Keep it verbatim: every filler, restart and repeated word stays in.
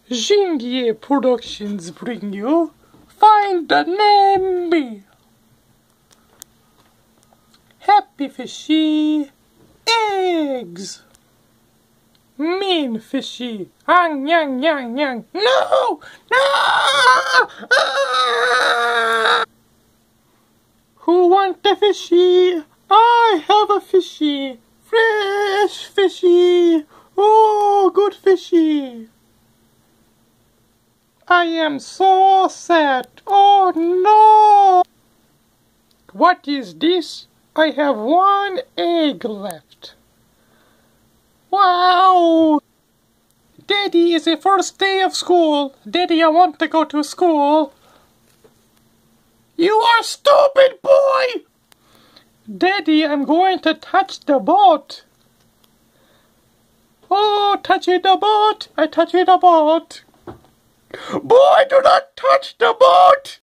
Jingie Productions bring you Find the Nemmy. Happy fishy eggs. Mean fishy. Ang yang yang yang. No! No! Ah! Who want the fishy? I have a fishy. Fresh fishy. Oh, good fishy. I am so sad. Oh no! What is this? I have one egg left. Wow! Daddy, it's the first day of school. Daddy, I want to go to school. You are stupid, boy! Daddy, I'm going to touch the boat. Oh, touching the boat. I touching the boat. Boy, do not touch the boat!